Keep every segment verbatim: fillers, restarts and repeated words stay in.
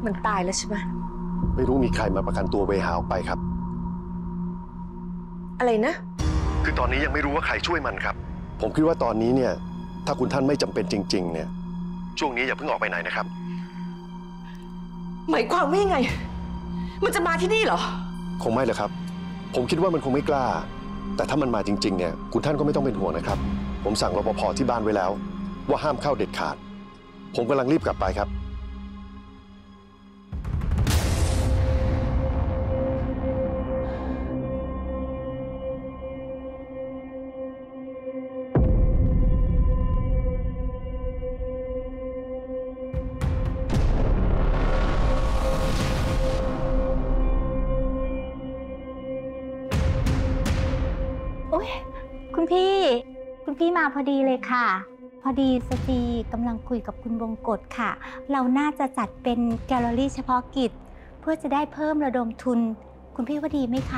มันตายแล้วใช่ไหมไม่รู้มีใครมาประกันตัวเวหาออกไปครับอะไรนะคือตอนนี้ยังไม่รู้ว่าใครช่วยมันครับผมคิดว่าตอนนี้เนี่ยถ้าคุณท่านไม่จำเป็นจริงๆเนี่ยช่วงนี้อย่าเพิ่งออกไปไหนนะครับหมายความว่ายังไงมันจะมาที่นี่เหรอคงไม่เลยครับผมคิดว่ามันคงไม่กล้าแต่ถ้ามันมาจริงๆเนี่ยคุณท่านก็ไม่ต้องเป็นห่วงนะครับผมสั่งรปภ.ที่บ้านไว้แล้วว่าห้ามเข้าเด็ดขาดผมกำลังรีบกลับไปครับคุณพี่คุณพี่มาพอดีเลยค่ะพอดีสตรีกำลังคุยกับคุณบงกฎค่ะเราน่าจะจัดเป็นแกลเลอรี่เฉพาะกิจเพื่อจะได้เพิ่มระดมทุนคุณพี่ว่าดีไหมคะ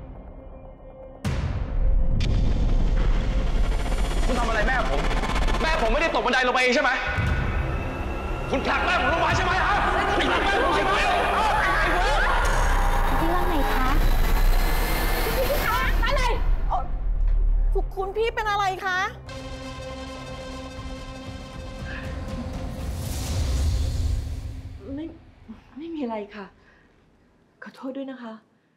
คุณทำอะไรแม่ผมแม่ผมไม่ได้ตกบันไดลงไปเองใช่ไหมคุณผลักแม่ผมลงมาใช่ไหมฮะคุณผลักแม่ผมลงมาคุณพี่ว่าไงคะคุณพี่คะอะไรคุณพี่เป็นอะไรคะไม่ไม่มีอะไรค่ะขอโทษด้วยนะคะ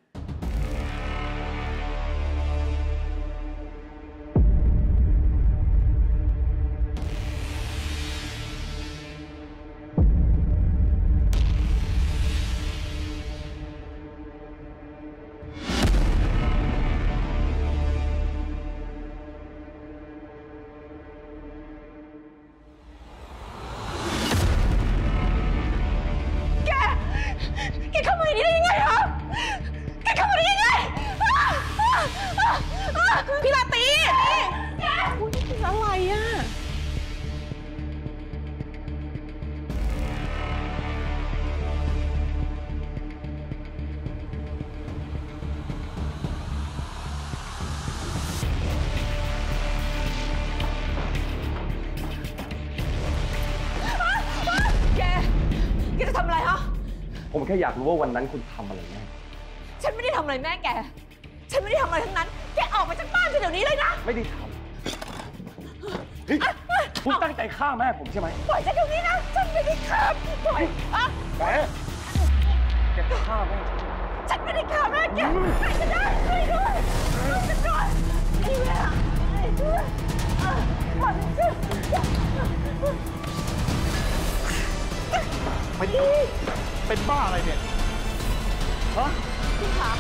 พี่ลาตีแกคุณเป็นอะไรอ่ะแกแกจะทำอะไรฮะผมแค่อยากรู้ว่าวันนั้นคุณทำอะไรแม่ฉันไม่ได้ทำอะไรแม่แกฉันไม่ได้ทำอะไรทั้งนั้นแกออกมาจากบ้านฉันเดี๋ยวนี้เลยนะไม่ได้ทำคุณตั้งใจฆ่าแม่ผมใช่ไหมปล่อยฉันเดี๋ยวนี้นะฉันไม่ได้ฆ่าปล่อยแกแกฆ่าแม่ฉันไม่ได้ฆ่าแม่แกใครจะได้ช่วยด้วยช่วยด้วยไอ้แม่ไอ้ช่วยปล่อยฉันไปดิเป็นบ้าอะไรเนี่ยฮะพี่ขา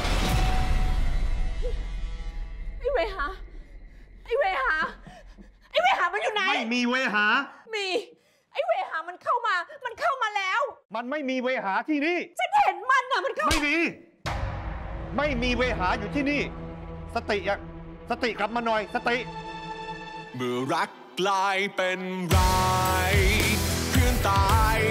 ไอ้เวหาไอ้เวหาไอ้เวหามันอยู่ไหนไม่มีเวหามีไอ้เวหามันเข้ามามันเข้ามาแล้วมันไม่มีเวหาที่นี่ฉันเห็นมันอะมันเข้าไม่มีไม่มีเวหาอยู่ที่นี่สติอะสติกลับมาหน่อยสติเมื่อรักกลายเป็นร้ายเพื่อนตาย